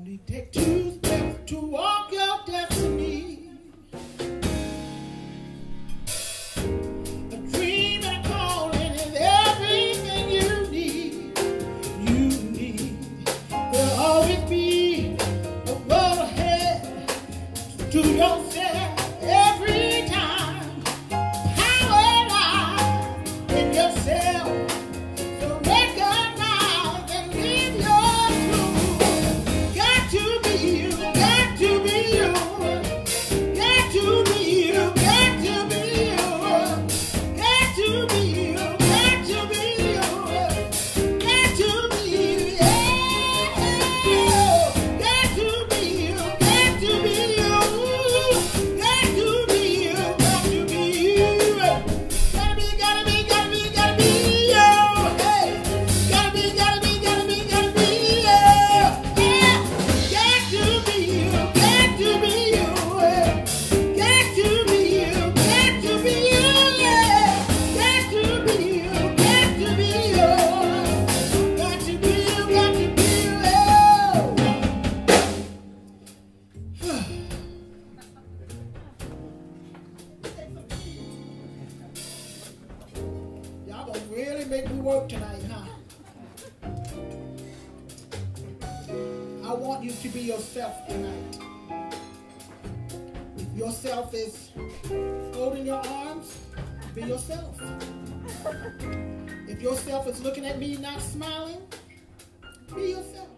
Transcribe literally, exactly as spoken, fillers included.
Only take two steps to walk your destiny. A dream and a calling is everything you need. You need. There'll always be a road ahead to yourself every time. Power lies in yourself. So recognize and live your truth. Got to be you, got to be you. Got to be you, got to be you. Got to be you, got to be you. Got to be you, yeah. Got to be you, got to be you. Got to be you, got to be you. Gotta be, gotta be, gotta be, gotta be you. Hey, gotta be, gotta be, gotta be, gotta be you. Yeah, got to be you, got to be you. Got to be you, got to be you. Yeah, got to be you, got to be you. Got to be you, got to be you. Y'all gonna really make me work tonight, huh? I want you to be yourself tonight. If yourself is folding your arms, be yourself. If yourself is looking at me not smiling, be yourself.